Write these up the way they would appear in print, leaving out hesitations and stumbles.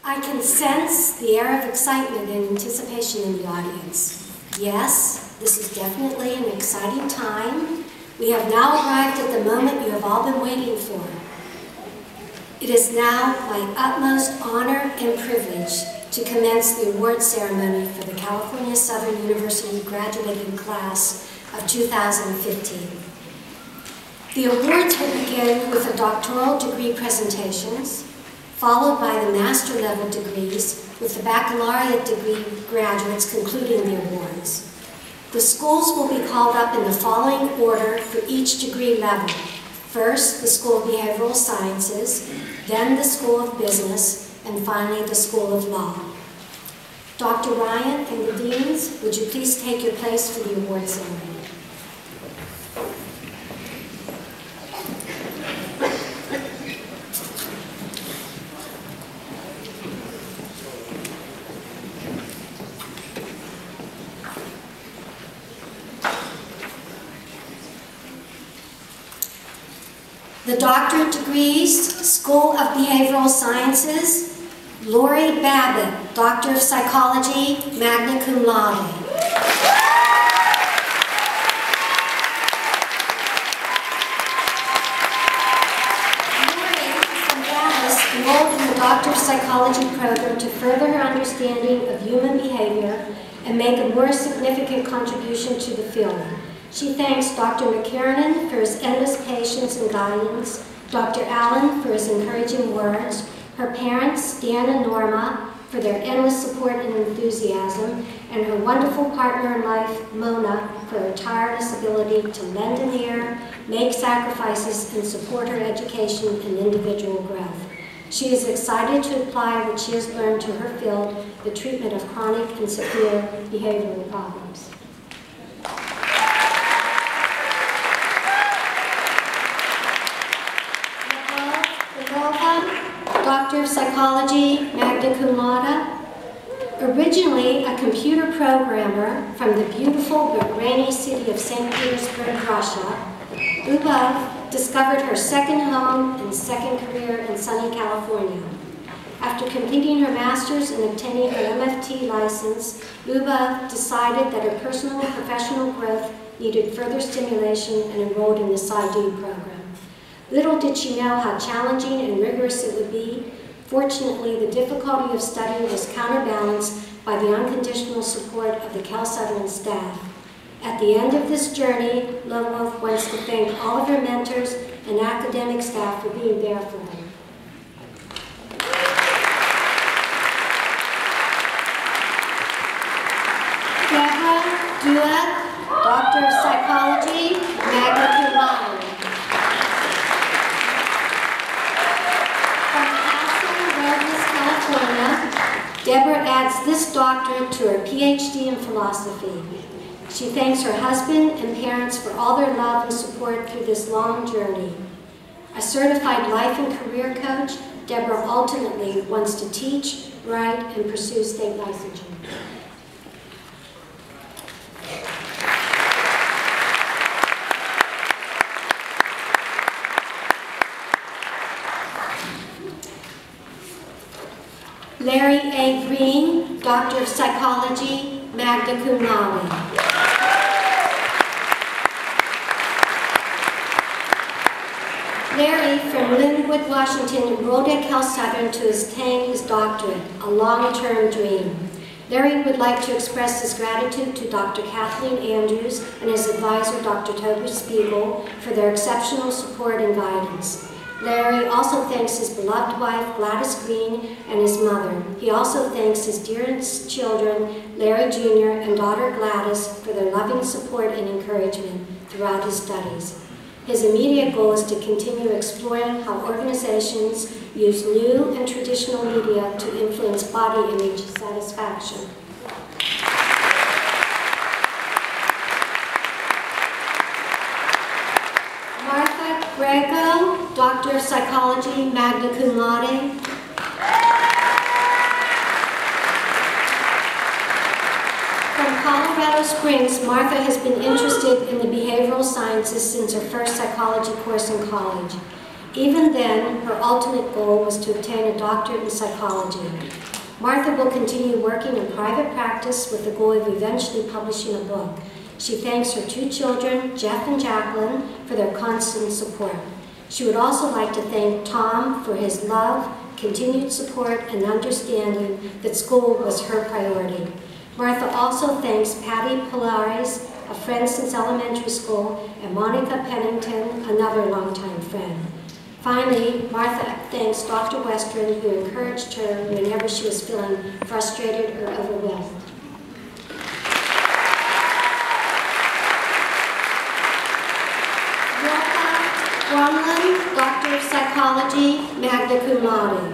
I can sense the air of excitement and anticipation in the audience. Yes, this is definitely an exciting time. We have now arrived at the moment you have all been waiting for. It is now my utmost honor and privilege to commence the award ceremony for the California Southern University graduating class of 2015. The awards will begin with the doctoral degree presentations, followed by the master level degrees, with the baccalaureate degree graduates concluding the awards. The schools will be called up in the following order for each degree level. First, the School of Behavioral Sciences, then the School of Business, and finally the School of Law. Dr. Ryan and the deans, would you please take your place for the award ceremony? The doctorate degrees, School of Behavioral Sciences, Lori Babbitt, Doctor of Psychology, magna cum laude. Lori from Dallas enrolled in the Doctor of Psychology program to further her understanding of human behavior and make a more significant contribution to the field. She thanks Dr. McKiernan for his endless patience and guidance, Dr. Allen for his encouraging words, her parents, Dan and Norma, for their endless support and enthusiasm, and her wonderful partner in life, Mona, for her tireless ability to lend an ear, make sacrifices, and support her education and individual growth. She is excited to apply what she has learned to her field, the treatment of chronic and severe behavioral problems. Doctor of Psychology, magna cum laude. Originally a computer programmer from the beautiful but rainy city of St. Petersburg, Russia, Lyubov discovered her second home and second career in sunny California. After completing her master's and obtaining her MFT license, Lyubov decided that her personal and professional growth needed further stimulation and enrolled in the PsyD program. Little did she know how challenging and rigorous it would be. Fortunately, the difficulty of studying was counterbalanced by the unconditional support of the CalSouthern staff. At the end of this journey, Lyubov wants to thank all of her mentors and academic staff for being there for her. Deborah Duet, Doctor of Psychology, magna cum laude. Deborah adds this doctorate to her PhD in philosophy. She thanks her husband and parents for all their love and support through this long journey. A certified life and career coach, Deborah ultimately wants to teach, write, and pursue state licensure. Larry A. Green, Doctor of Psychology, magna cum laude. Larry from Linwood, Washington, enrolled at CalSouthern to attain his doctorate, a long-term dream. Larry would like to express his gratitude to Dr. Kathleen Andrews and his advisor, Dr. Toby Spiegel, for their exceptional support and guidance. Larry also thanks his beloved wife, Gladys Green, and his mother. He also thanks his dearest children, Larry Jr. and daughter Gladys, for their loving support and encouragement throughout his studies. His immediate goal is to continue exploring how organizations use new and traditional media to influence body image satisfaction. Grego, Doctor of Psychology, magna cum laude. From Colorado Springs, Martha has been interested in the behavioral sciences since her first psychology course in college. Even then, her ultimate goal was to obtain a doctorate in psychology. Martha will continue working in private practice with the goal of eventually publishing a book. She thanks her 2 children, Jeff and Jacqueline, for their constant support. She would also like to thank Tom for his love, continued support, and understanding that school was her priority. Martha also thanks Patty Pilares, a friend since elementary school, and Monica Pennington, another longtime friend. Finally, Martha thanks Dr. Westron, who encouraged her whenever she was feeling frustrated or overwhelmed. Gromlin, Doctor of Psychology, magna cum laude.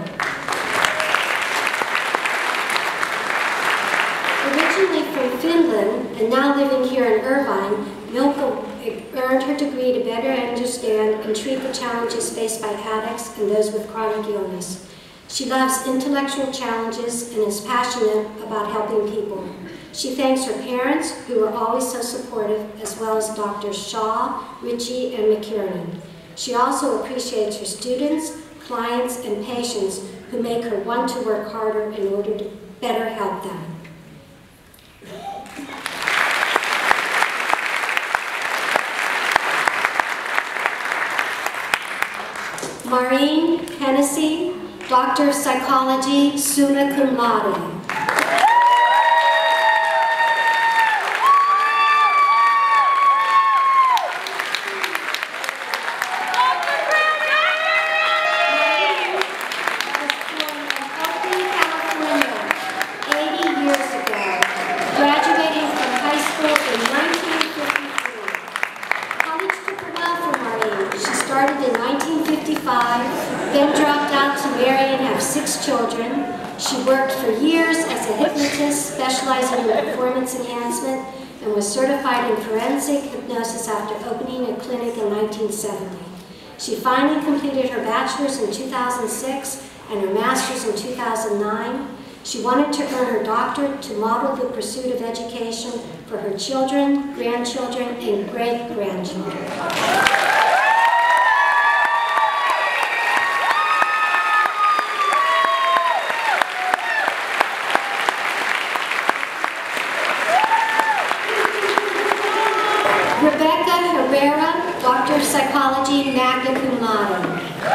Originally from Finland and now living here in Irvine, Milka earned her degree to better understand and treat the challenges faced by addicts and those with chronic illness. She loves intellectual challenges and is passionate about helping people. She thanks her parents, who were always so supportive, as well as Drs. Shaw, Ritchie, and McKiernan. She also appreciates her students, clients, and patients who make her want to work harder in order to better help them. Maureen Hennessy, Doctor of Psychology, summa cum laude. Then dropped out to marry and have 6 children. She worked for years as a hypnotist, specializing in performance enhancement, and was certified in forensic hypnosis after opening a clinic in 1970. She finally completed her bachelor's in 2006 and her master's in 2009. She wanted to earn her doctorate to model the pursuit of education for her children, grandchildren, and great-grandchildren. Doctor of Psychology, magna cum laude.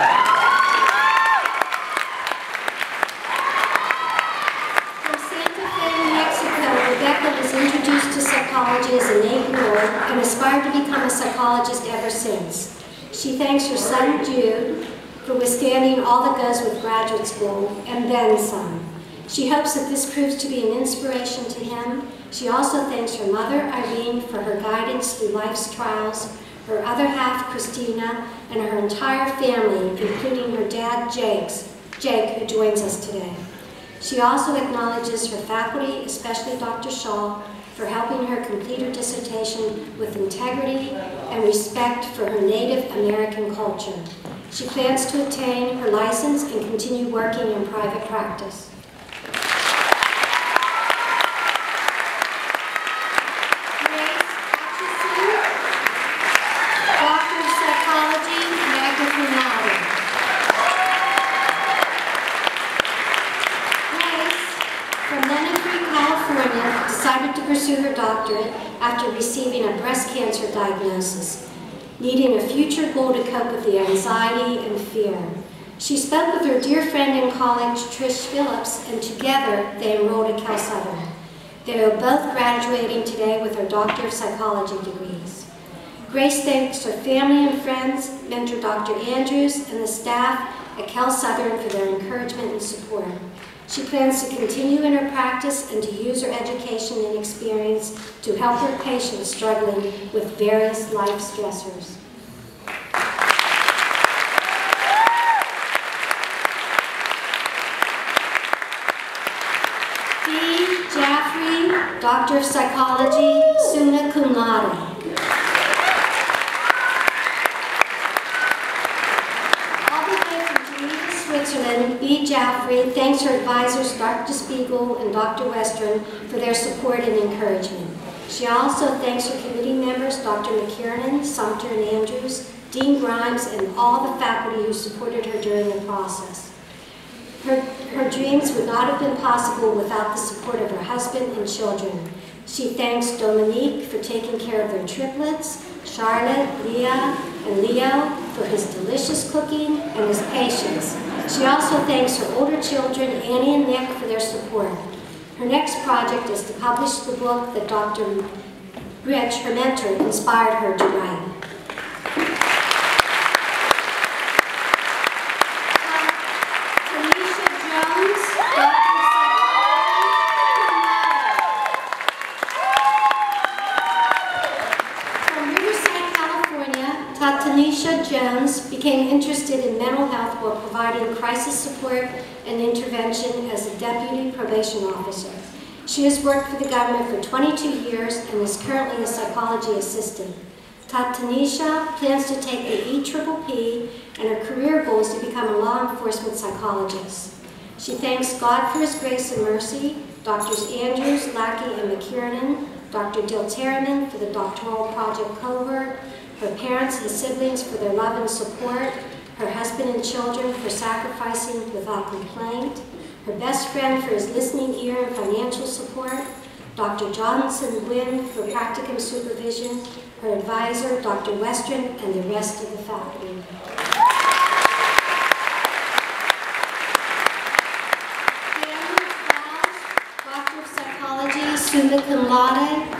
From Santa Fe, New Mexico, Rebecca was introduced to psychology as an 8-year-old and aspired to become a psychologist ever since. She thanks her son, Jude, for withstanding all that goes with graduate school, and then some. She hopes that this proves to be an inspiration to him. She also thanks her mother, Irene, for her guidance through life's trials, her other half, Christina, and her entire family, including her dad, Jake, who joins us today. She also acknowledges her faculty, especially Dr. Shaw, for helping her complete her dissertation with integrity and respect for her Native American culture. She plans to obtain her license and continue working in private practice. Pursue her doctorate after receiving a breast cancer diagnosis, needing a future goal to cope with the anxiety and fear. She spoke with her dear friend in college, Trish Phillips, and together they enrolled at CalSouthern. They are both graduating today with their Doctor of Psychology degrees. Grace thanks her family and friends, mentor Dr. Andrews, and the staff at CalSouthern for their encouragement and support. She plans to continue in her practice and to use her education and experience to help her patients struggling with various life stressors. B. Jaffrey, Doctor of Psychology, summa cum laude. Switzerland, B. Jaffrey thanks her advisors Dr. Spiegel and Dr. Western for their support and encouragement. She also thanks her committee members Dr. McKiernan, Sumter, and Andrews, Dean Grimes, and all the faculty who supported her during the process. Her dreams would not have been possible without the support of her husband and children. She thanks Dominique for taking care of their triplets, Charlotte, Leah, and Leo for his delicious cooking and his patience. She also thanks her older children, Annie and Nick, for their support. Her next project is to publish the book that Dr. Rich, her mentor, inspired her to write. Tanisha Jones became interested in mental health while providing crisis support and intervention as a deputy probation officer. She has worked for the government for 22 years and is currently a psychology assistant. Tanisha plans to take the EPPP, and her career goal is to become a law enforcement psychologist. She thanks God for His grace and mercy, Drs. Andrews, Lackey, and McKiernan, Dr. Dilterman for the doctoral project cohort, her parents and siblings for their love and support, her husband and children for sacrificing without complaint, her best friend for his listening ear and financial support, Dr. Johnson Wynn for practicum supervision, her advisor, Dr. Western, and the rest of the faculty. Doctor of Psychology, summa cum laude.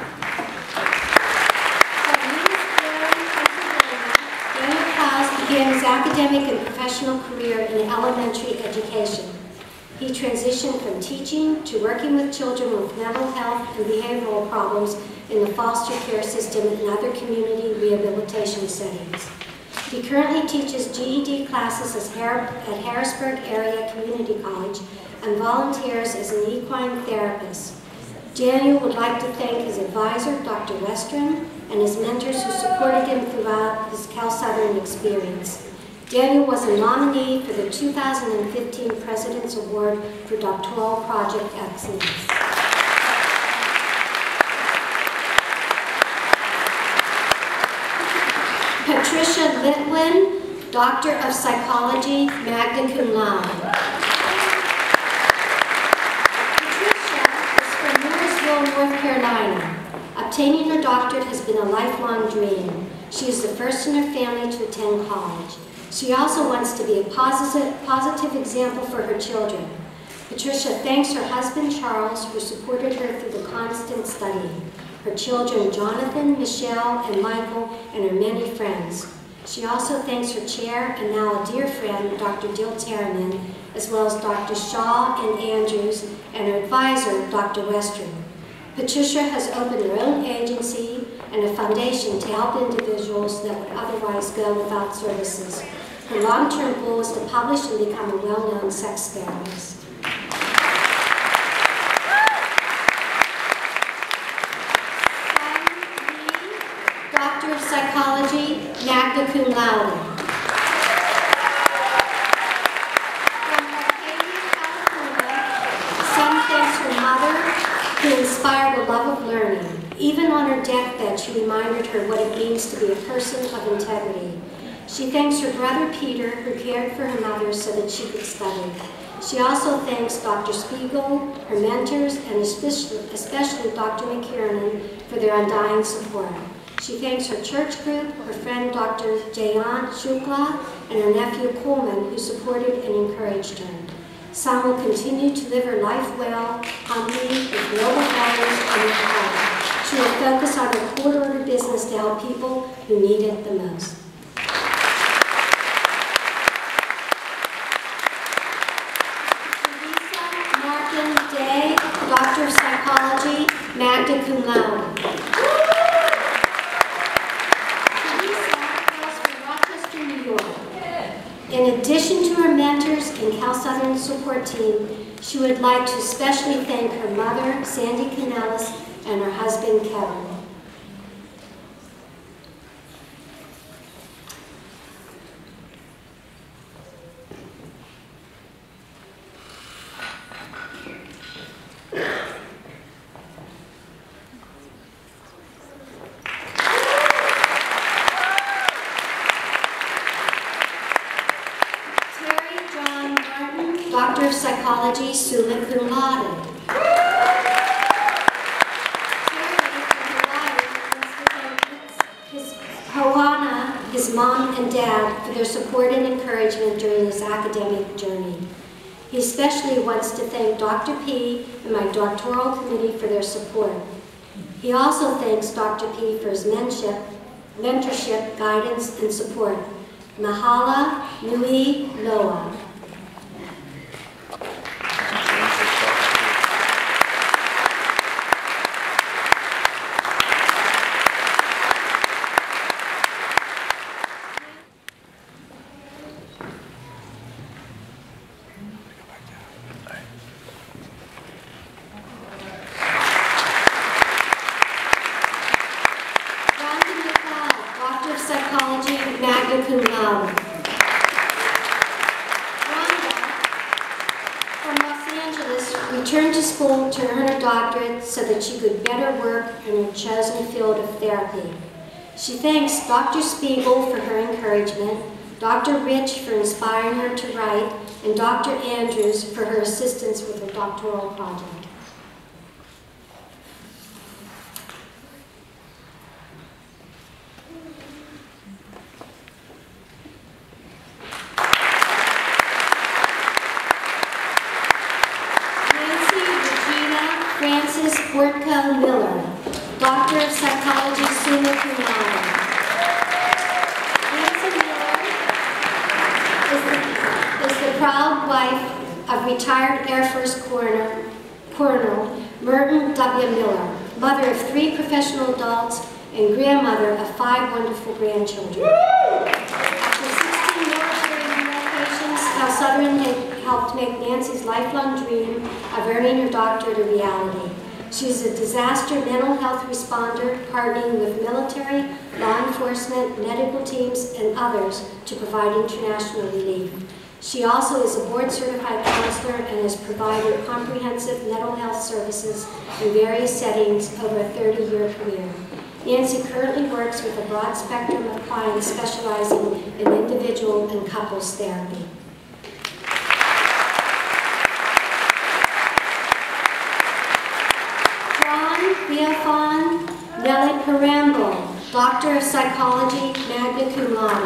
Began his academic and professional career in elementary education. He transitioned from teaching to working with children with mental health and behavioral problems in the foster care system and other community rehabilitation settings. He currently teaches GED classes at Harrisburg Area Community College and volunteers as an equine therapist. Daniel would like to thank his advisor, Dr. Western, and his mentors who supported him throughout his CalSouthern experience. Daniel was a nominee for the 2015 President's Award for Doctoral Project Excellence. Patricia Litwin, Doctor of Psychology, magna cum laude. Patricia is from Mooresville, North Carolina. Obtaining her doctorate has been a lifelong dream. She is the first in her family to attend college. She also wants to be a positive example for her children. Patricia thanks her husband, Charles, who supported her through the constant studying, her children, Jonathan, Michelle, and Michael, and her many friends. She also thanks her chair and now a dear friend, Dr. Dilterman, as well as Dr. Shaw and Andrews, and her advisor, Dr. Western. Patricia has opened her own agency and a foundation to help individuals that would otherwise go without services. Her long-term goal is to publish and become a well-known sex therapist. Doctor of Psychology, magna cum laude. From Arcadia, California, Sun thanks her mother, who inspired a love of learning. Even on her deathbed, she reminded her what it means to be a person of integrity. She thanks her brother Peter, who cared for her mother so that she could study. She also thanks Dr. Spiegel, her mentors, and especially Dr. McKiernan for their undying support. She thanks her church group, her friend Dr. Jayan Shukla, and her nephew Coleman, who supported and encouraged her. Sun will continue to live her life well, humbly, with noble values and with heart. She will focus on her court-order business to help people who need it the most. Teresa Martin Day, Doctor of Psychology, magna cum laude. Teresa hails from Rochester, New York. In addition to her mentors and CalSouthern support team, she would like to especially thank her mother, Sandy Canellis, and her husband, Kevin. Psychology, summa cum laude. His mom and dad for their support and encouragement during his academic journey. He especially wants to thank Dr. P and my doctoral committee for their support. He also thanks Dr. P for his mentorship, guidance, and support. Mahala nui loa. Psychology, magna cum laude. Rhonda, from Los Angeles, returned to school to earn her doctorate so that she could better work in her chosen field of therapy. She thanks Dr. Spiegel for her encouragement, Dr. Rich for inspiring her to write, and Dr. Andrews for her assistance with her doctoral project. Frances Portco Miller, Doctor of Psychology, summa cum laude. Nancy Miller is the proud wife of retired Air Force Colonel Merton W. Miller, mother of 3 professional adults and grandmother of 5 wonderful grandchildren. After 16 military relocations, CalSouthern had helped make Nancy's lifelong dream of earning her doctorate a reality. She is a disaster mental health responder, partnering with military, law enforcement, medical teams, and others to provide international relief. She also is a board-certified counselor and has provided comprehensive mental health services in various settings over a 30-year career. Nancy currently works with a broad spectrum of clients specializing in individual and couples therapy. Theophan Nelly Parambo, Doctor of Psychology, magna cum laude.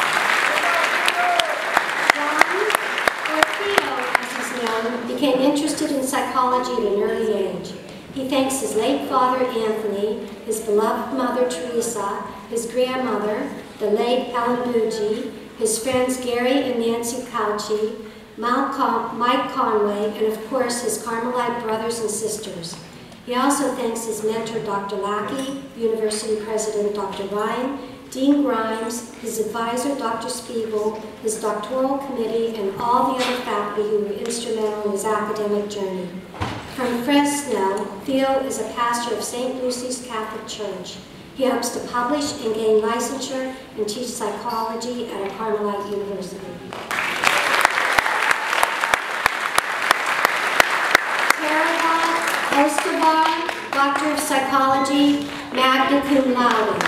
John, or Theo as he's known, became interested in psychology at an early age. He thanks his late father Anthony, his beloved mother Teresa, his grandmother, the late Ellen Bougie, his friends Gary and Nancy Couchy, Mike Conway, and of course his Carmelite brothers and sisters. He also thanks his mentor, Dr. Lackey, University President Dr. Ryan, Dean Grimes, his advisor, Dr. Spiegel, his doctoral committee, and all the other faculty who were instrumental in his academic journey. From Fresno, Theo is a pastor of St. Lucy's Catholic Church. He hopes to publish and gain licensure and teach psychology at a Carmelite university. Escobar, Doctor of Psychology, magna cum laude.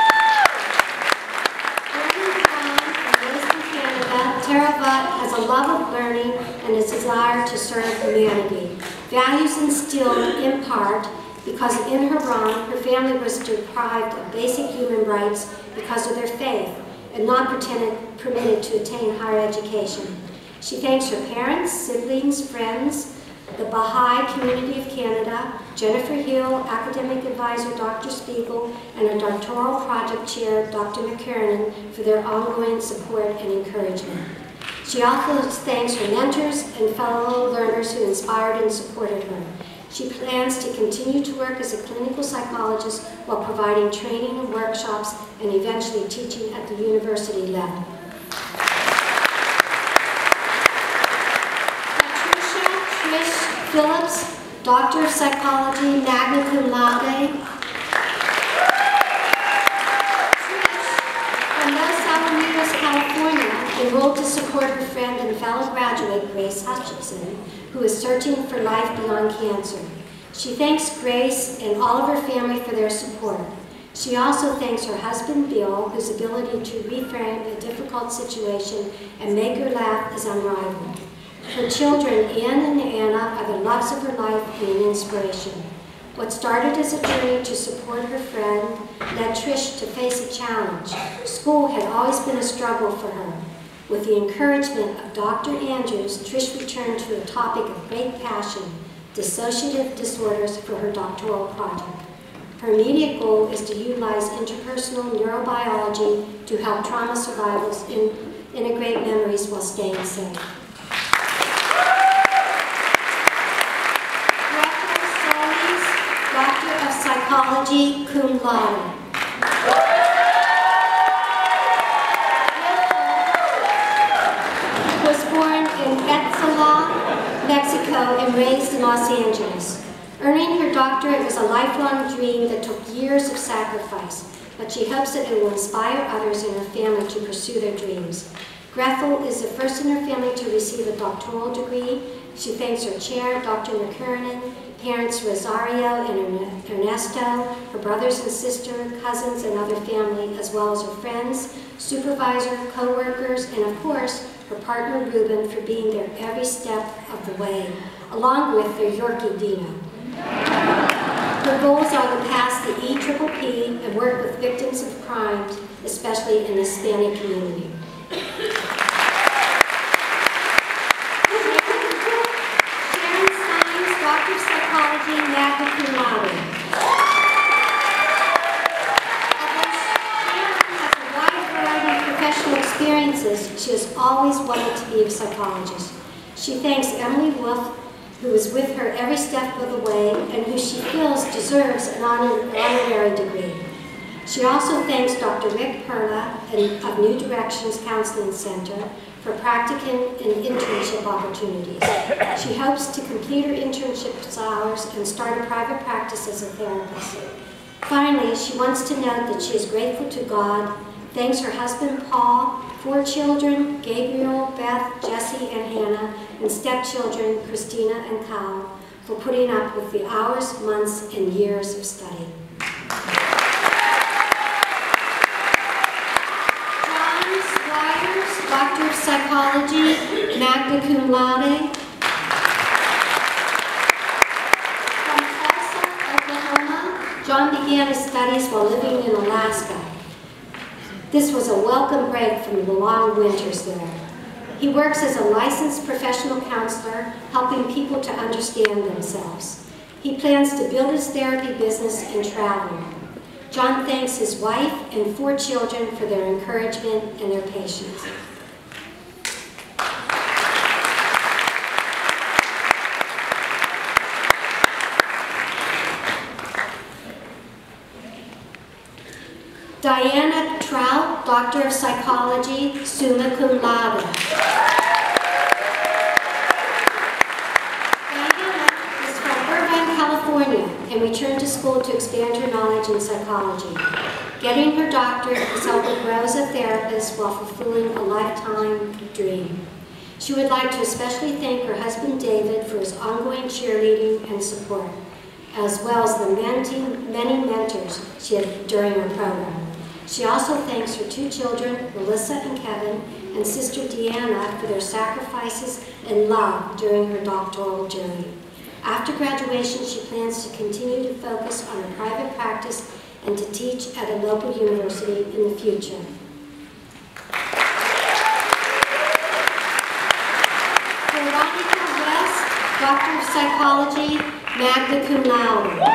Tara has a love of learning and a desire to serve humanity. Values instilled in part because in Iran, her family was deprived of basic human rights because of their faith and not permitted to attain higher education. She thanks her parents, siblings, friends, the Baha'i community of Canada, Jennifer Hill, academic advisor Dr. Spiegel, and her doctoral project chair Dr. McKernan for their ongoing support and encouragement. She also thanks her mentors and fellow learners who inspired and supported her. She plans to continue to work as a clinical psychologist while providing training and workshops and eventually teaching at the university level. Phillips, Doctor of Psychology, magna cum laude. From Los Alamitos, California, enrolled to support her friend and fellow graduate, Grace Hutchinson, who is searching for life beyond cancer. She thanks Grace and all of her family for their support. She also thanks her husband, Bill, whose ability to reframe a difficult situation and make her laugh is unrivaled. Her children, Ann and Anna, are the loves of her life and an inspiration. What started as a journey to support her friend led Trish to face a challenge. School had always been a struggle for her. With the encouragement of Dr. Andrews, Trish returned to a topic of great passion, dissociative disorders, for her doctoral project. Her immediate goal is to utilize interpersonal neurobiology to help trauma survivors integrate memories while staying safe. Doctor of Psychology, cum laude. Was born in Etzala, Mexico, and raised in Los Angeles. Earning her doctorate was a lifelong dream that took years of sacrifice, but she hopes that it will inspire others in her family to pursue their dreams. Grethel is the first in her family to receive a doctoral degree. She thanks her chair, Dr. McKernan, parents Rosario and Ernesto, her brothers and sister, cousins, and other family, as well as her friends, supervisor, co-workers, and of course, her partner Ruben for being there every step of the way, along with their Yorkie Dino. Her goals are to pass the EPPP and work with victims of crimes, especially in the Hispanic community. Doctor of Psychology, magna cum laude. Although Sharon has a wide variety of professional experiences, she has always wanted to be a psychologist. She thanks Emily Wolf, who was with her every step of the way and who she feels deserves an honorary degree. She also thanks Dr. Rick Perla of New Directions Counseling Center for practicum and internship opportunities. She hopes to complete her internship hours and start a private practice as a therapist. Finally, she wants to note that she is grateful to God, thanks her husband Paul, 4 children, Gabriel, Beth, Jesse, and Hannah, and stepchildren, Christina and Kyle, for putting up with the hours, months, and years of study. Doctor of Psychology, magna cum laude. From Tulsa, Oklahoma, John began his studies while living in Alaska. This was a welcome break from the long winters there. He works as a licensed professional counselor, helping people to understand themselves. He plans to build his therapy business and travel. John thanks his wife and 4 children for their encouragement and their patience. Diana Trout, Doctor of Psychology, summa cum laude. Diana is from Irvine, California, and returned to school to expand her knowledge in psychology. Getting her doctorate has helped her grow as a therapist while fulfilling a lifetime dream. She would like to especially thank her husband David for his ongoing cheerleading and support, as well as the many mentors she had during her program. She also thanks her 2 children, Melissa and Kevin, and sister Deanna for their sacrifices and love during her doctoral journey. After graduation, she plans to continue to focus on her private practice and to teach at a local university in the future. Veronica West, Doctor of Psychology, magna cum laude.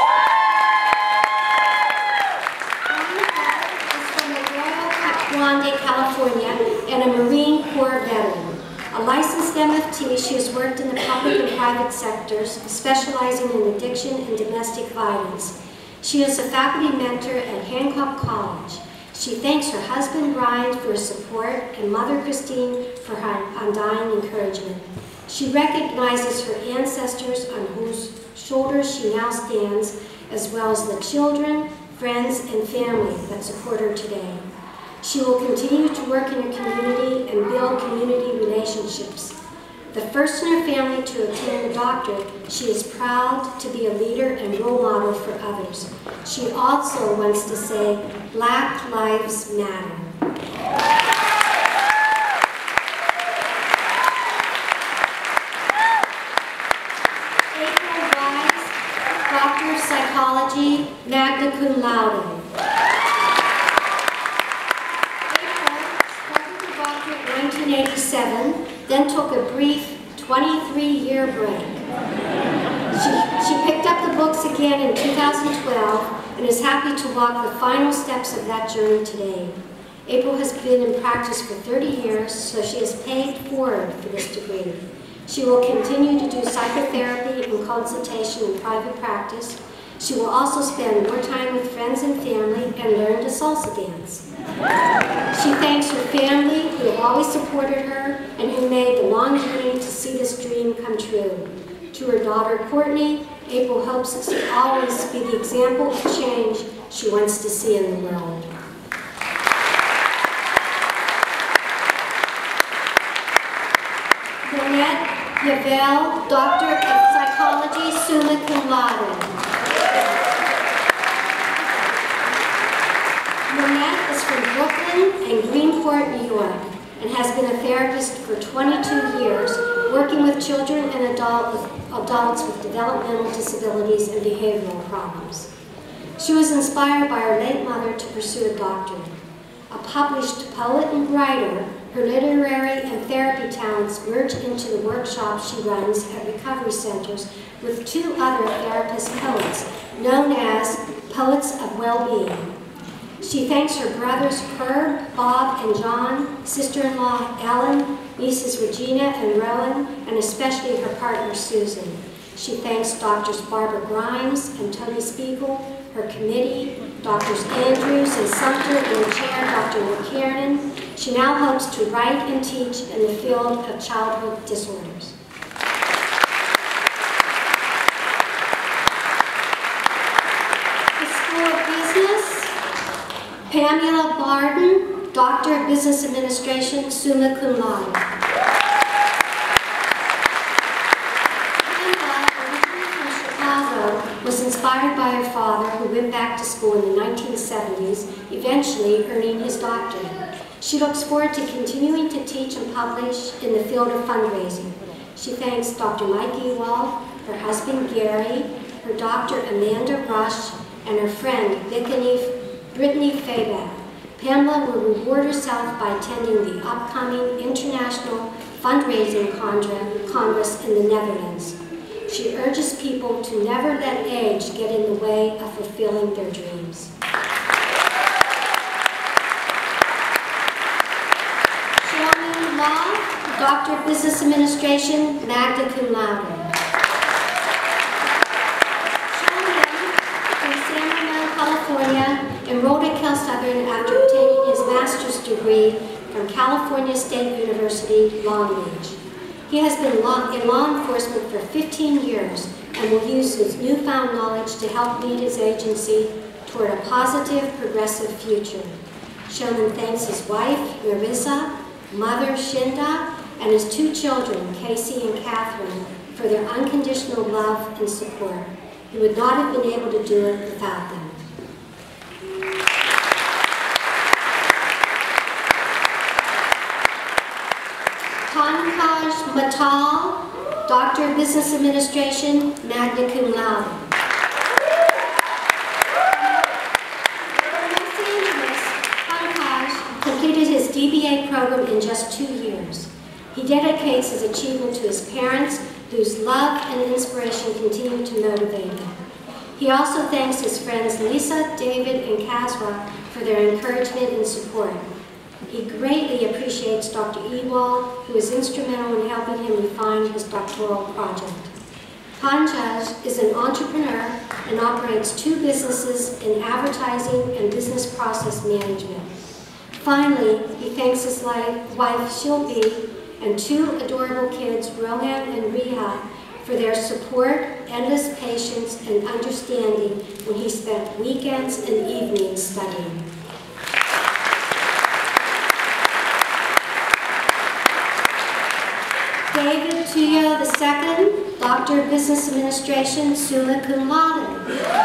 California, and a Marine Corps veteran. A licensed MFT, she has worked in the public and private sectors, specializing in addiction and domestic violence. She is a faculty mentor at Hancock College. She thanks her husband Brian for his support and mother Christine for her undying encouragement. She recognizes her ancestors on whose shoulders she now stands, as well as the children, friends, and family that support her today. She will continue to work in her community and build community relationships. The first in her family to obtain a doctorate, she is proud to be a leader and role model for others. She also wants to say, Black Lives Matter. Doctor of Psychology, magna cum laude. April started her doctorate in 1987, then took a brief 23-year break. She picked up the books again in 2012 and is happy to walk the final steps of that journey today. April has been in practice for 30 years, so she has paid forward for this degree. She will continue to do psychotherapy and consultation in private practice. She will also spend more time with friends and family and learn to salsa dance. She thanks her family who have always supported her and who made the long journey to see this dream come true. To her daughter Courtney, April hopes to always be the example of change she wants to see in the world. Yavel, Doctor of Psychology, summa cum laude. Lynette is from Brooklyn and Greenport, New York, and has been a therapist for 22 years, working with children and adults with developmental disabilities and behavioral problems. She was inspired by her late mother to pursue a doctorate. A published poet and writer, her literary and therapy talents merge into the workshops she runs at recovery centers with two other therapist poets, known as Poets of Well-Being. She thanks her brothers Herb, Bob, and John, sister-in-law Ellen, nieces Regina and Rowan, and especially her partner Susan. She thanks Doctors Barbara Grimes and Tony Spiegel, her committee, Drs. Andrews and Sumter, and her chair, Dr. McKiernan. She now hopes to write and teach in the field of childhood disorders. The School of Business, Pamela Barden, Doctor of Business Administration, summa cum laude. Was inspired by her father, who went back to school in the 1970s, eventually earning his doctorate. She looks forward to continuing to teach and publish in the field of fundraising. She thanks Dr. Mike Ewald, her husband Gary, her doctor Amanda Rush, and her friend Brittany Fabak. Pamela will reward herself by attending the upcoming International Fundraising Congress in the Netherlands. She urges people to never let age get in the way of fulfilling their dreams. Shawna Law, Doctor of Business Administration, magna cum laude. Shawna from San Ramon, California, enrolled at CalSouthern after obtaining his master's degree from California State University, Long Beach. He has been in law enforcement for 15 years and will use his newfound knowledge to help lead his agency toward a positive, progressive future. Showman thanks his wife, Marissa, mother, Shinda, and his two children, Casey and Catherine, for their unconditional love and support. He would not have been able to do it without them. Pankaj Matal, Doctor of Business Administration, magna cum laude. In Los Angeles, Pankaj completed his DBA program in just 2 years. He dedicates his achievement to his parents, whose love and inspiration continue to motivate him. He also thanks his friends Lisa, David, and Kasra for their encouragement and support. He greatly appreciates Dr. Ewald, who is instrumental in helping him refine his doctoral project. Pankaj is an entrepreneur and operates 2 businesses in advertising and business process management. Finally, he thanks his wife Shilpi and 2 adorable kids, Rohan and Riha, for their support, endless patience, and understanding when he spent weekends and evenings studying. David Tuyo II, Doctor of Business Administration, summa cum laude.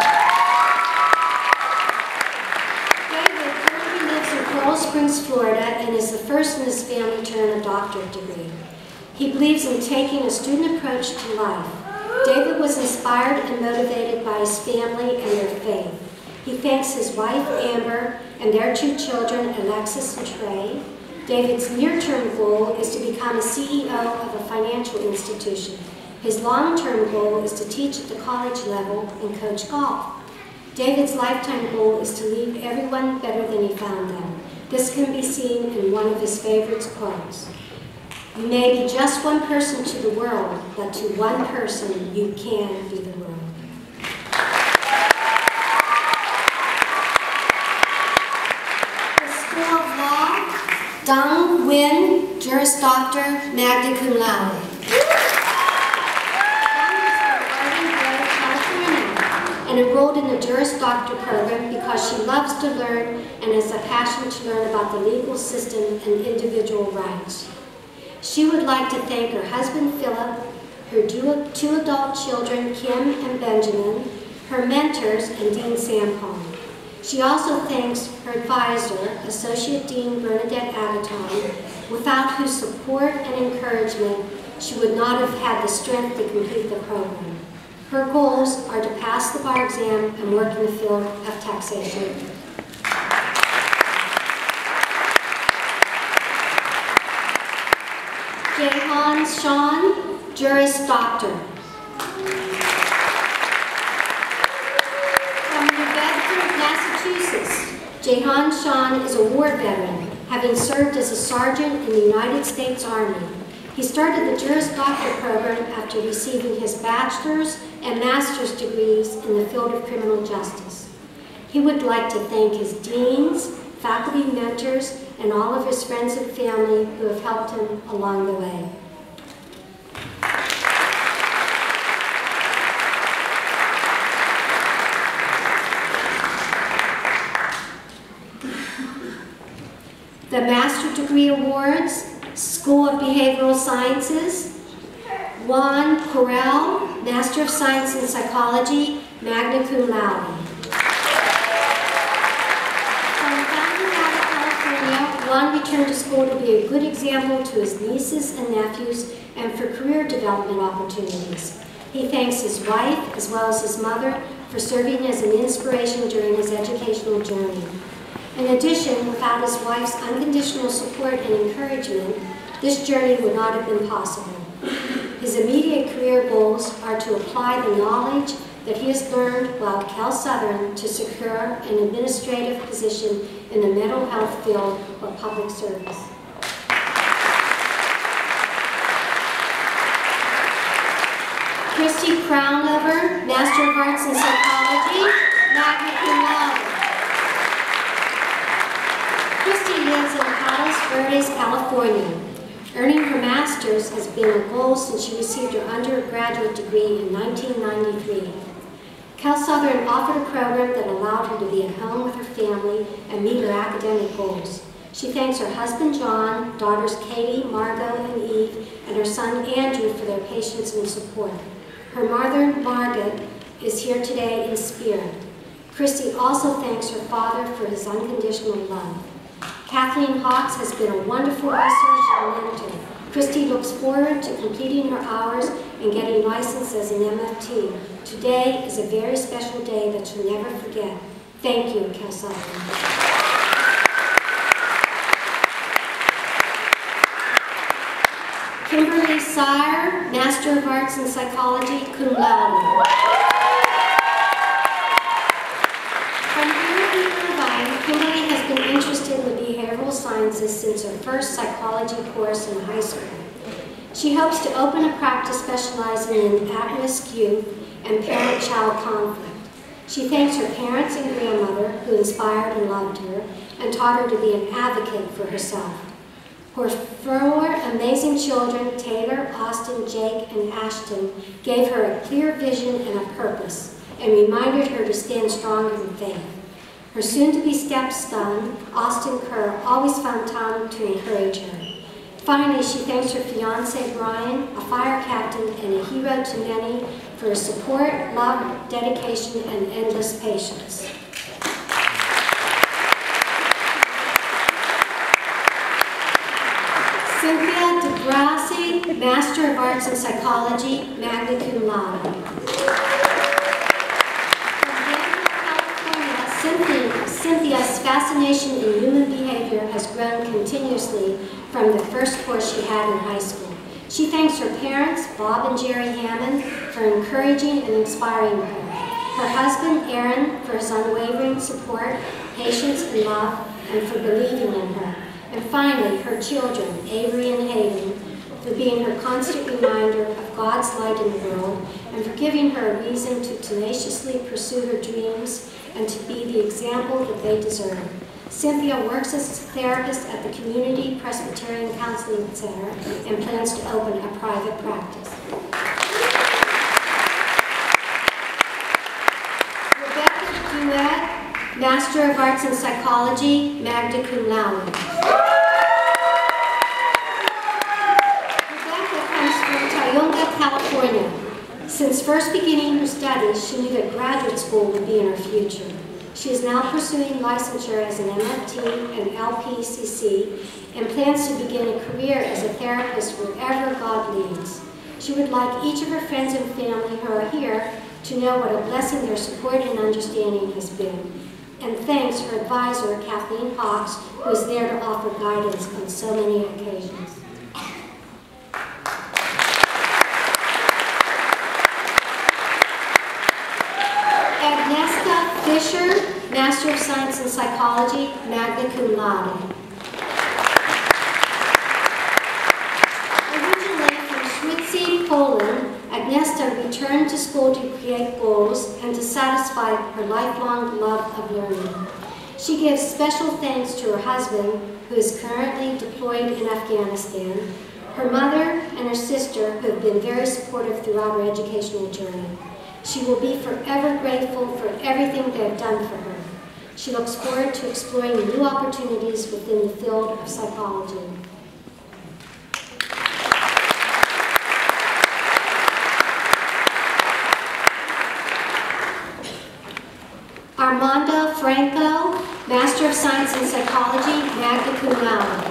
David currently lives in Coral Springs, Florida, and is the first in his family to earn a doctorate degree. He believes in taking a student approach to life. David was inspired and motivated by his family and their faith. He thanks his wife, Amber, and their 2 children, Alexis and Trey. David's near-term goal is to become a CEO of a financial institution. His long-term goal is to teach at the college level and coach golf. David's lifetime goal is to leave everyone better than he found them. This can be seen in one of his favorite quotes. You may be just one person to the world, but to one person you can be the world. Dong Nguyen, Juris Doctor, magna cum laude. And enrolled in the Juris Doctor program because she loves to learn and has a passion to learn about the legal system and individual rights. She would like to thank her husband, Philip, her 2 adult children, Kim and Benjamin, her mentors, and Dean Sampon. She also thanks her advisor, Associate Dean Bernadette Agaton, without whose support and encouragement she would not have had the strength to complete the program. Her goals are to pass the bar exam and work in the field of taxation. Jaehan Sean, Juris Doctor. Jaehan Sean is a war veteran, having served as a sergeant in the United States Army. He started the Juris Doctor program after receiving his bachelor's and master's degrees in the field of criminal justice. He would like to thank his deans, faculty mentors, and all of his friends and family who have helped him along the way. The Master Degree Awards, School of Behavioral Sciences, Juan Correll, Master of Science in Psychology, magna cum laude. From Fountain Valley, California, Juan returned to school to be a good example to his nieces and nephews and for career development opportunities. He thanks his wife, as well as his mother, for serving as an inspiration during his educational journey. In addition, without his wife's unconditional support and encouragement, this journey would not have been possible. His immediate career goals are to apply the knowledge that he has learned while at CalSouthern to secure an administrative position in the mental health field or public service. Christy Crownover, Master of Arts in Psychology, magna cum laude. Christy lives in Palos Verdes, California. Earning her master's has been a goal since she received her undergraduate degree in 1993. CalSouthern offered a program that allowed her to be at home with her family and meet her academic goals. She thanks her husband John, daughters Katie, Margot, and Eve, and her son Andrew for their patience and support. Her mother, Margaret, is here today in spirit. Christy also thanks her father for his unconditional love. Kathleen Hawks has been a wonderful research and mentor. Christy looks forward to completing her hours and getting licensed as an MFT. Today is a very special day that she'll never forget. Thank you, CalSouthern. Kimberly Sire, Master of Arts in Psychology, cum laude. From here in Irvine, Kimberly has been interested in the behavioral sciences since her first psychology course in high school. She hopes to open a practice specializing in at-risk youth and parent-child conflict. She thanks her parents and grandmother, who inspired and loved her, and taught her to be an advocate for herself. Her 4 amazing children, Taylor, Austin, Jake, and Ashton, gave her a clear vision and a purpose, and reminded her to stand strong in faith. Her soon-to-be stepson, Austin Kerr, always found time to encourage her. Finally, she thanks her fiancé, Brian, a fire captain and a hero to many, for his support, love, dedication, and endless patience. Cynthia DeGrassi, Master of Arts in Psychology, magna cum laude. fascination in human behavior has grown continuously from the first course she had in high school. She thanks her parents, Bob and Jerry Hammond, for encouraging and inspiring her. Her husband, Aaron, for his unwavering support, patience, and love, and for believing in her. And finally, her children, Avery and Hayden, for being her constant reminder of God's light in the world, and for giving her a reason to tenaciously pursue her dreams and to be the example that they deserve. Cynthia works as a therapist at the Community Presbyterian Counseling Center and plans to open a private practice. Rebecca Duet, Master of Arts in Psychology, magna cum laude. Rebecca comes from Tayonga, California. Since first beginning her studies, she knew that graduate school would be in her future. She is now pursuing licensure as an MFT and LPCC and plans to begin a career as a therapist wherever God leads. She would like each of her friends and family who are here to know what a blessing their support and understanding has been. And thanks her advisor, Kathleen Hawks, who is there to offer guidance on so many occasions. Fisher, Master of Science in Psychology, magna cum laude. Originally from Schwitzy, Poland, Agnieszka returned to school to create goals and to satisfy her lifelong love of learning. She gives special thanks to her husband, who is currently deployed in Afghanistan, her mother and her sister, who have been very supportive throughout her educational journey. She will be forever grateful for everything they have done for her. She looks forward to exploring new opportunities within the field of psychology. Armando Franco, Master of Science in Psychology, magna cum laude.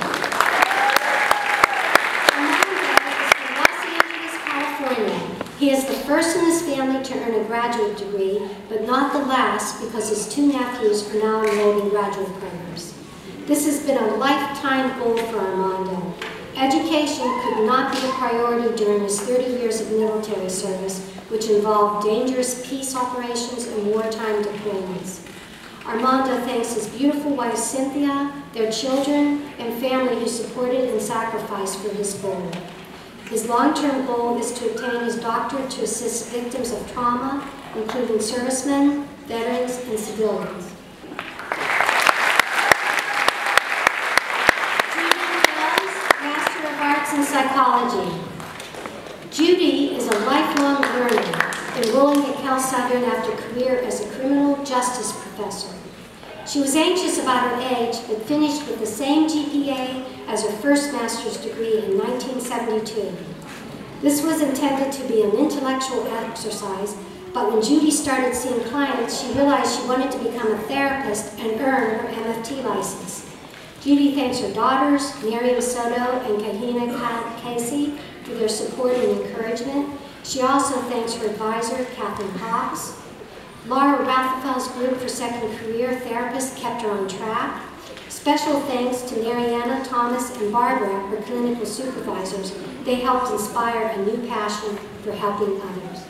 He is the first in his family to earn a graduate degree, but not the last because his two nephews are now enrolled in graduate programs. This has been a lifetime goal for Armando. Education could not be a priority during his 30 years of military service, which involved dangerous peace operations and wartime deployments. Armando thanks his beautiful wife Cynthia, their children, and family who supported and sacrificed for his goal. His long-term goal is to obtain his doctorate to assist victims of trauma, including servicemen, veterans, and civilians. Judy Wells, Master of Arts in Psychology. Judy is a lifelong learner, enrolling at CalSouthern after a career as a criminal justice professor. She was anxious about her age, but finished with the same GPA as her first master's degree in 1972. This was intended to be an intellectual exercise, but when Judy started seeing clients, she realized she wanted to become a therapist and earn her MFT license. Judy thanks her daughters, Miriam Soto and Kahina Casey, for their support and encouragement. She also thanks her advisor, Kathleen Hawks. Laura Rathfel's group for second career therapists kept her on track. Special thanks to Mariana, Thomas, and Barbara, her clinical supervisors. They helped inspire a new passion for helping others.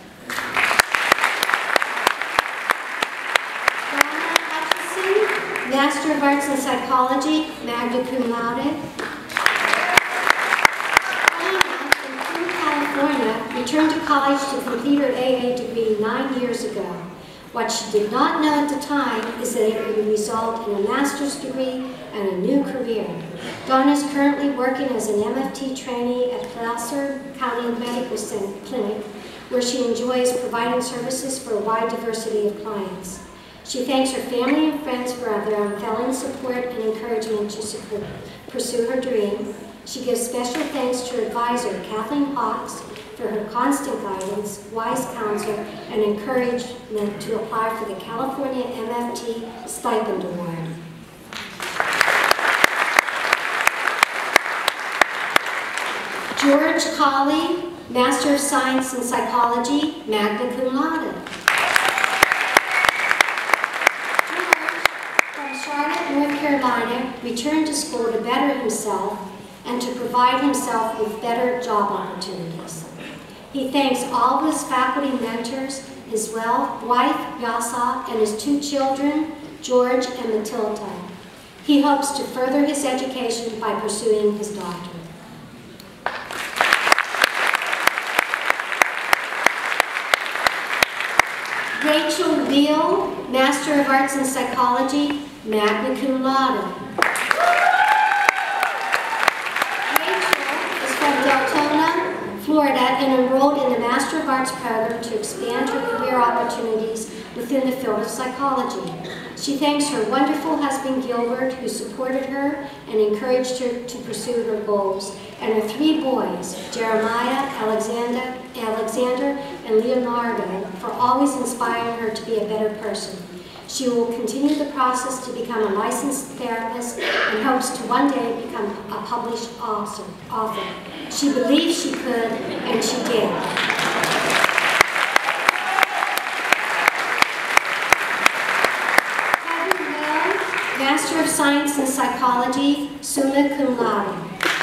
Donna Hutchison, Master of Arts in Psychology, magna cum laude. Donna, from California, returned to college to complete her AA degree 9 years ago. What she did not know at the time is that it would result in a master's degree and a new career. Dawn is currently working as an MFT trainee at Placer County Medical Clinic, where she enjoys providing services for a wide diversity of clients. She thanks her family and friends for their unfailing support and encouragement to pursue her dream. She gives special thanks to her advisor, Kathleen Hawks, for her constant guidance, wise counsel, and encouragement to apply for the California MFT Stipend Award. George Colley, Master of Science in Psychology, magna cum laude. George, from Charlotte, North Medina returned to school to better himself and to provide himself with better job opportunities. He thanks all of his faculty mentors, his wife, Yasa, and his 2 children, George and Matilda. He hopes to further his education by pursuing his doctorate. Rachel Beal, Master of Arts in Psychology, magna cum laude. Rachel is from Deltona, Florida, and enrolled in the Master of Arts program to expand her career opportunities within the field of psychology. She thanks her wonderful husband, Gilbert, who supported her and encouraged her to pursue her goals, and her 3 boys, Jeremiah, Alexander, and Leonardo, for always inspiring her to be a better person. She will continue the process to become a licensed therapist and hopes to one day become a published author. She believed she could, and she did. Master of Science in Psychology, summa cum laude.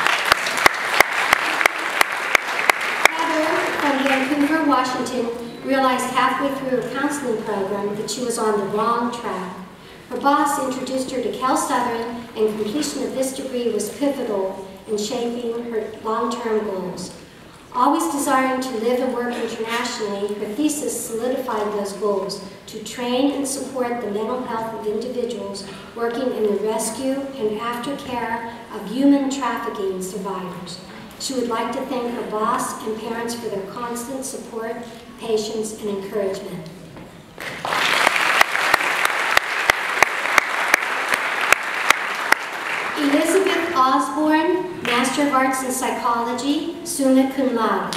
Heather, from Vancouver, Washington, realized halfway through her counseling program that she was on the wrong track. Her boss introduced her to CalSouthern, and completion of this degree was pivotal in shaping her long-term goals. Always desiring to live and work internationally, her thesis solidified those goals to train and support the mental health of individuals working in the rescue and aftercare of human trafficking survivors. She would like to thank her boss and parents for their constant support, patience, and encouragement. Elizabeth Osborne, Master of Arts in Psychology, summa cum laude.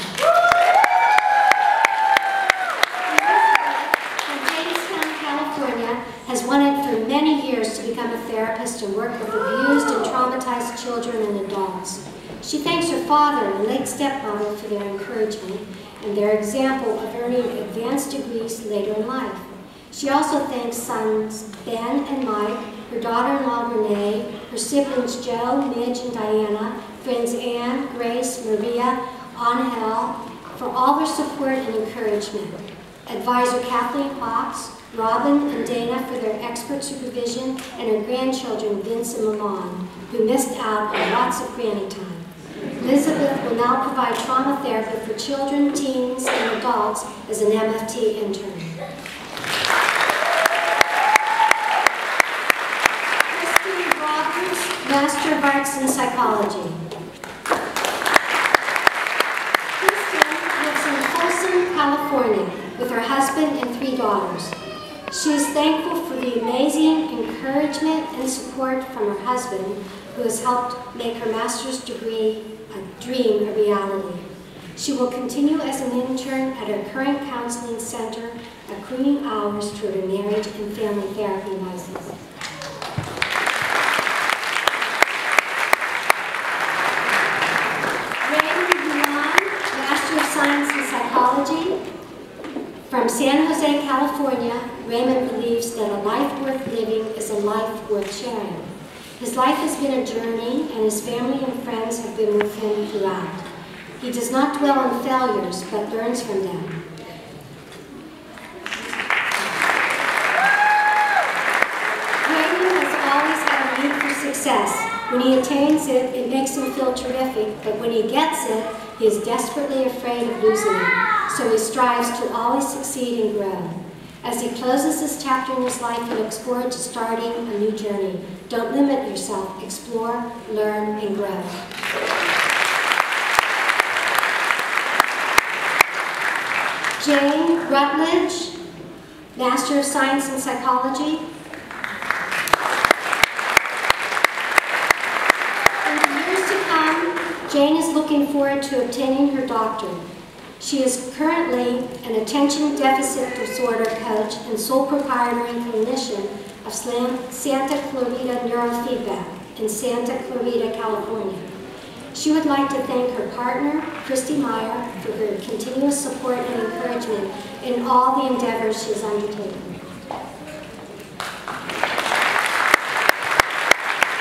Elizabeth, from Jamestown, California, has wanted for many years to become a therapist and work with abused and traumatized children and adults. She thanks her father and late stepmother for their encouragement and their example of earning advanced degrees later in life. She also thanks sons Ben and Mike, her daughter-in-law Renee, her siblings Joe, Midge, and Diana, friends Anne, Grace, Maria, Angel, for all their support and encouragement. Advisor Kathleen Hawks, Robin and Dana for their expert supervision, and her grandchildren Vince and Maman, who missed out on lots of granny time. Elizabeth will now provide trauma therapy for children, teens, and adults as an MFT intern. Christine Roberts, Master of Arts in Psychology. Kristen lives in Folsom, California, with her husband and 3 daughters. She is thankful for the amazing encouragement and support from her husband, who has helped make her master's degree dream a reality. She will continue as an intern at her current counseling center, accruing hours toward her marriage and family therapy license. Raymond Yuan, Master of Science in Psychology. From San Jose, California, Raymond believes that a life worth living is a life worth sharing. His life has been a journey, and his family and friends have been with him throughout. He does not dwell on failures, but learns from them. Raymond has always had a need for success. When he attains it, it makes him feel terrific, but when he gets it, he is desperately afraid of losing it, so he strives to always succeed and grow. As he closes this chapter in his life, he looks forward to starting a new journey. Don't limit yourself. Explore, learn, and grow. Jane Rutledge, Master of Science in Psychology. In the years to come, Jane is looking forward to obtaining her doctorate. She is currently an attention deficit disorder coach and sole proprietor and clinician of Santa Clarita Neurofeedback in Santa Clarita, California. She would like to thank her partner, Christy Meyer, for her continuous support and encouragement in all the endeavors she has undertaken.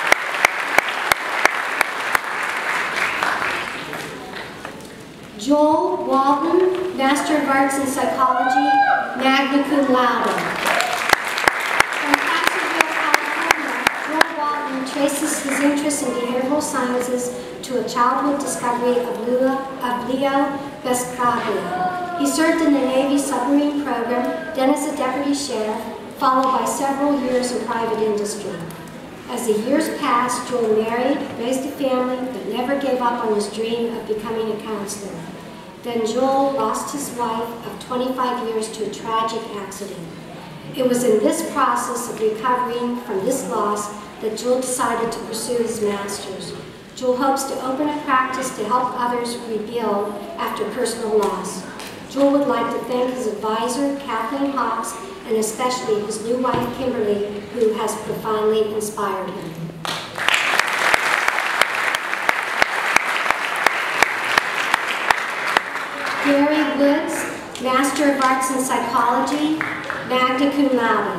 Master of Arts in Psychology, magna cum laude. From Placerville, California, Joel Walton traces his interest in behavioral sciences to a childhood discovery of Leo Bescravia. He served in the Navy submarine program, then as a deputy sheriff, followed by several years in private industry. As the years passed, Joel married, raised a family, but never gave up on his dream of becoming a counselor. Then Joel lost his wife of 25 years to a tragic accident. It was in this process of recovering from this loss that Joel decided to pursue his master's. Joel hopes to open a practice to help others rebuild after personal loss. Joel would like to thank his advisor, Kathleen Hawks, and especially his new wife, Kimberly, who has profoundly inspired him. Gary Woods, Master of Arts in Psychology, magna cum laude.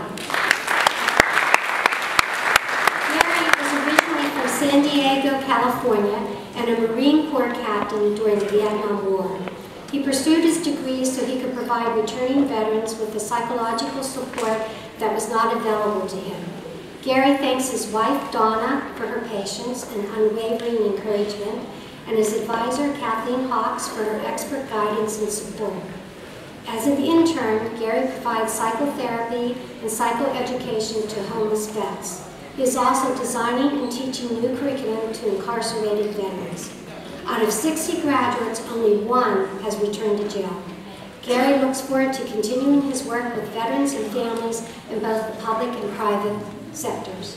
Gary was originally from San Diego, California, and a Marine Corps captain during the Vietnam War. He pursued his degree so he could provide returning veterans with the psychological support that was not available to him. Gary thanks his wife, Donna, for her patience and unwavering encouragement, and his advisor, Kathleen Hawks, for her expert guidance and support. As an intern, Gary provides psychotherapy and psychoeducation to homeless vets. He is also designing and teaching new curriculum to incarcerated veterans. Out of 60 graduates, only one has returned to jail. Gary looks forward to continuing his work with veterans and families in both the public and private sectors.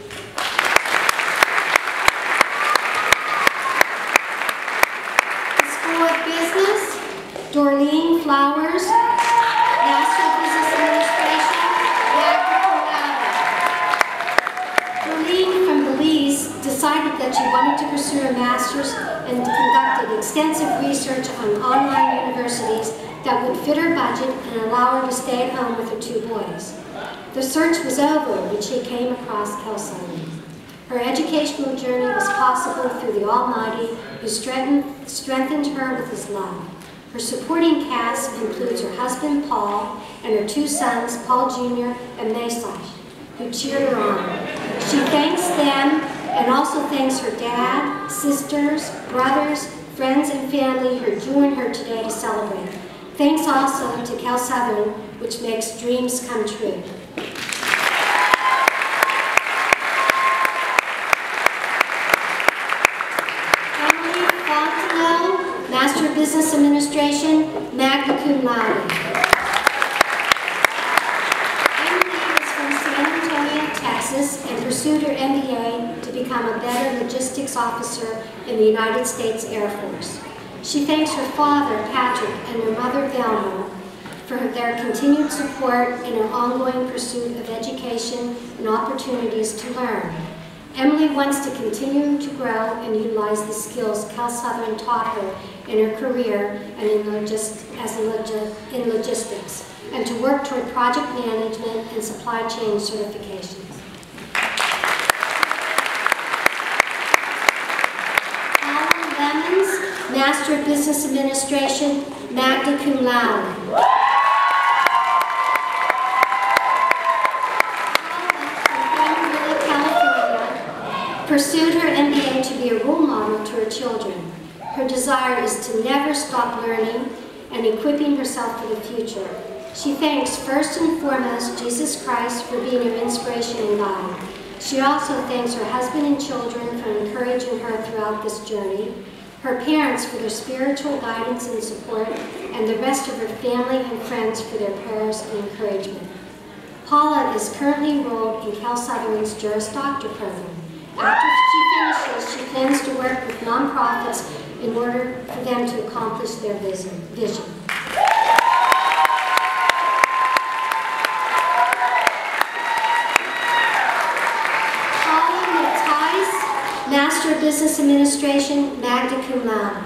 The School of Business, Dorleen Flowers, Master of Business Administration, magna cum laude. Dorleen from Belize decided that she wanted to pursue a master's and conducted extensive research on online universities that would fit her budget and allow her to stay at home with her 2 boys. The search was over when she came across CalSouthern. Her educational journey was possible through the Almighty, who strengthened her with his love. Her supporting cast includes her husband, Paul, and her 2 sons, Paul Jr. and Mesach, who cheered her on. She thanks them and also thanks her dad, sisters, brothers, friends, and family who joined her today to celebrate. Thanks also to CalSouthern, which makes dreams come true. Emily Fontenot, Master of Business Administration, magna cum laude. And pursued her MBA to become a better logistics officer in the United States Air Force. She thanks her father, Patrick, and her mother, Velma, for their continued support in her ongoing pursuit of education and opportunities to learn. Emily wants to continue to grow and utilize the skills CalSouthern taught her in her career and in logistics, and to work toward project management and supply chain certifications. Master of Business Administration, magna cum laude. California, pursued her MBA to be a role model to her children. Her desire is to never stop learning and equipping herself for the future. She thanks first and foremost Jesus Christ for being her inspiration and guide. She also thanks her husband and children for encouraging her throughout this journey, her parents for their spiritual guidance and support, and the rest of her family and friends for their prayers and encouragement. Paula is currently enrolled in CalSouthern's Juris Doctor program. After she finishes, she plans to work with nonprofits in order for them to accomplish their vision. Master of Business Administration, magna cum laude.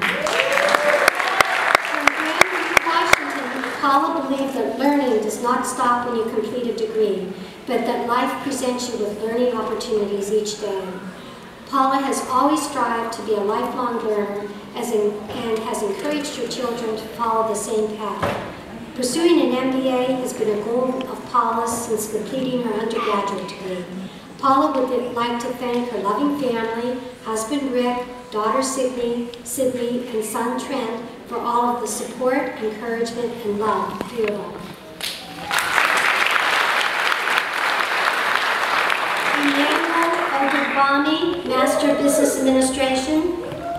From Greenwood, Washington, Paula believed that learning does not stop when you complete a degree, but that life presents you with learning opportunities each day. Paula has always strived to be a lifelong learner and has encouraged her children to follow the same path. Pursuing an MBA has been a goal of Paula's since completing her undergraduate degree. Paula would like to thank her loving family, husband Rick, daughter Sydney, and son Trent for all of the support, encouragement, and love through it all. Emmanuel Ogubami, Master of Business Administration.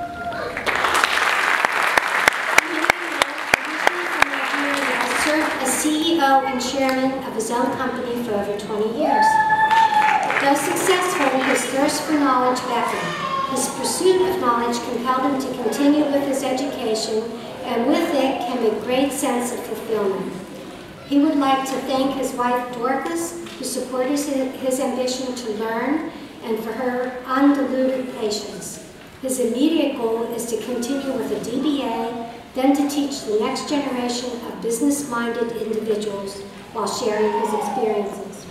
CEO and chairman of his own company for over 20 years. Though successful, his thirst for knowledge beckoned. His pursuit of knowledge compelled him to continue with his education, and with it came a great sense of fulfillment. He would like to thank his wife Dorcas, who supported his ambition to learn, and for her undiluted patience. His immediate goal is to continue with a DBA, then to teach the next generation of business-minded individuals while sharing his experiences.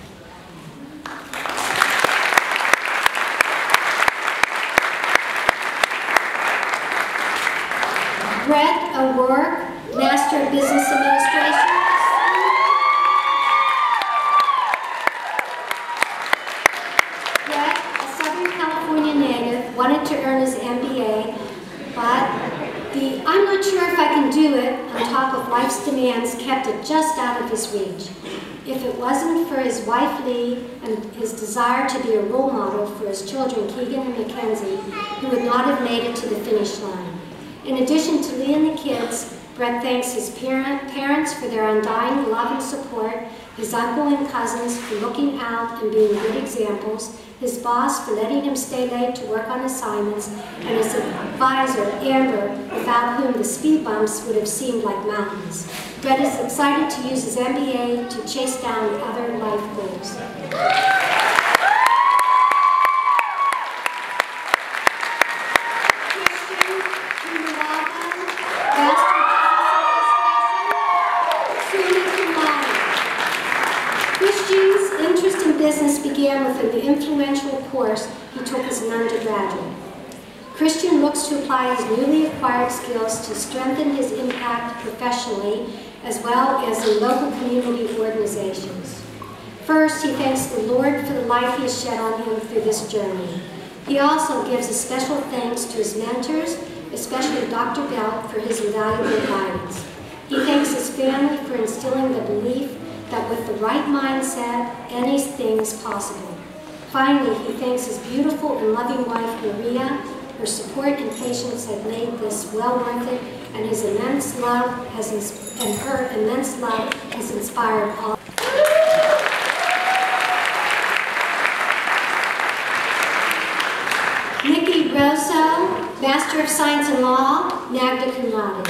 Brett O'Rourke, Master of Business Administration. Brett, a Southern California native, wanted to earn his MBA, but I'm not sure if I can do it on top of life's demands kept it just out of his reach. If it wasn't for his wife Lee and his desire to be a role model for his children Keegan and Mackenzie, he would not have made it to the finish line. In addition to Lee and the kids, Brett thanks his parents for their undying love and support, his uncle and cousins for looking out and being good examples, his boss for letting him stay late to work on assignments, and his advisor, Amber, without whom the speed bumps would have seemed like mountains. Brett is excited to use his MBA to chase down other life goals. Business began with an influential course he took as an undergraduate. Christian looks to apply his newly acquired skills to strengthen his impact professionally as well as in local community organizations. First, he thanks the Lord for the light he has shed on him through this journey. He also gives a special thanks to his mentors, especially Dr. Bell, for his invaluable guidance. He thanks his family for instilling the belief that with the right mindset, anything is possible. Finally, he thanks his beautiful and loving wife, Maria. Her support and patience have made this well worth it, and her immense love has inspired all. Nikki Rosso, Master of Science in Law, magna cum laude.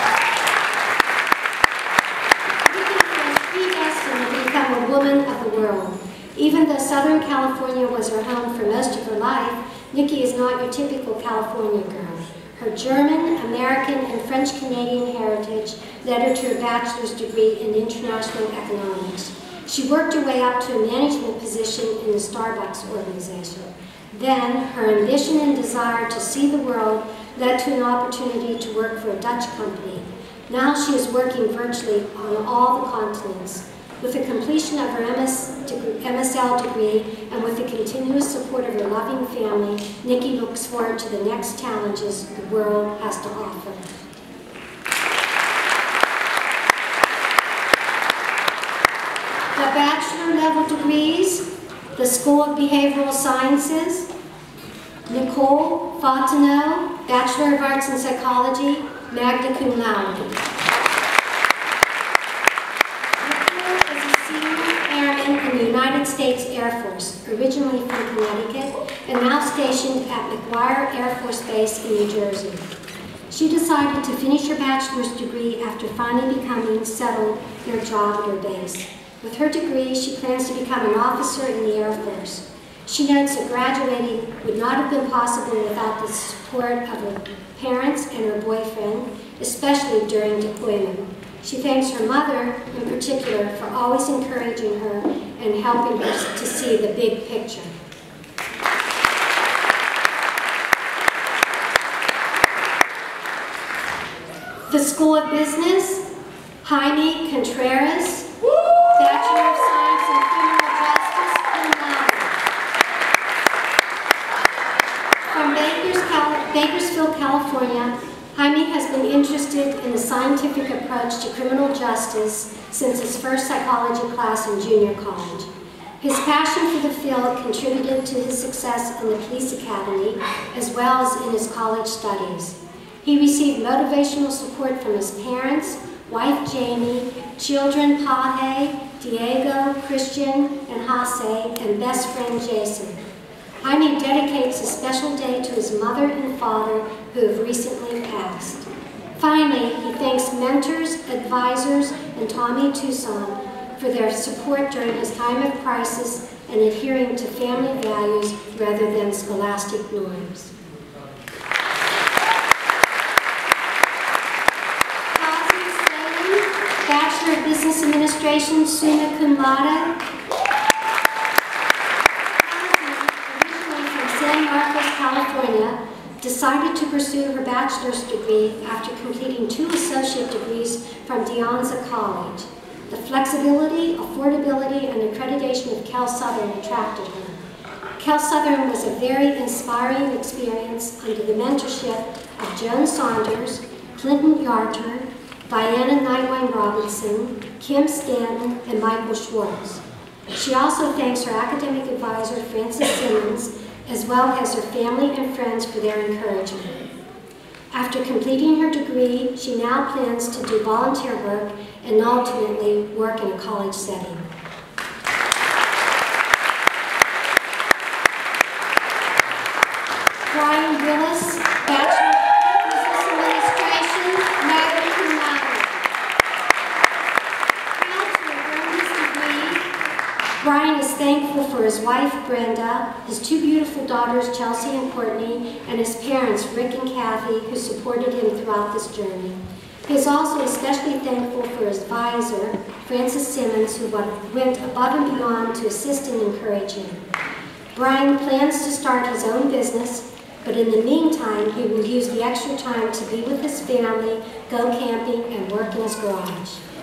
A woman of the world. Even though Southern California was her home for most of her life, Nikki is not your typical California girl. Her German, American, and French-Canadian heritage led her to a bachelor's degree in international economics. She worked her way up to a management position in the Starbucks organization. Then, her ambition and desire to see the world led to an opportunity to work for a Dutch company. Now she is working virtually on all the continents. With the completion of her MSL degree and with the continuous support of her loving family, Nikki looks forward to the next challenges the world has to offer. The bachelor level degrees, the School of Behavioral Sciences, Nicole Fontenot, Bachelor of Arts in Psychology, magna cum laude. In the United States Air Force, originally from Connecticut, and now stationed at McGuire Air Force Base in New Jersey. She decided to finish her bachelor's degree after finally becoming settled in her job at her base. With her degree, she plans to become an officer in the Air Force. She notes that graduating would not have been possible without the support of her parents and her boyfriend, especially during deployment. She thanks her mother, in particular, for always encouraging her and helping her to see the big picture. The School of Business, Jaime Contreras, Bachelor of Science in Criminal Justice, cum laude. From Bakersfield, California, Jaime has been interested in the scientific approach to criminal justice since his first psychology class in junior college. His passion for the field contributed to his success in the police academy as well as in his college studies. He received motivational support from his parents, wife Jamie, children Pahe, Diego, Christian, and Hase, and best friend Jason. Jaime dedicates a special day to his mother and father who have recently passed. Finally, he thanks mentors, advisors, and Tommy Tucson for their support during his time of crisis and adhering to family values rather than scholastic norms. Bachelor of Business Administration, summa cum laude. Originally from San Marcos, California, decided to pursue her bachelor's degree after completing 2 associate degrees from De Anza College. The flexibility, affordability, and accreditation of CalSouthern attracted her. CalSouthern was a very inspiring experience under the mentorship of Joan Saunders, Clinton Yarter, Diana Nightwine Robinson, Kim Stanton, and Michael Schwartz. She also thanks her academic advisor, Frances Simmons, as well as her family and friends for their encouragement. After completing her degree, she now plans to do volunteer work and ultimately work in a college setting. Brian Willis, Bachelor of Business Administration, magna cum laude. Proud to have earned his degree, Brian is thankful for his wife, Brenda, his 2 beautiful daughters, Chelsea and Courtney, and his parents, Rick and Kathy, who supported him throughout this journey. He is also especially thankful for his advisor, Frances Simmons, who went above and beyond to assist and encourage him. Brian plans to start his own business, but in the meantime, he will use the extra time to be with his family, go camping, and work in his garage.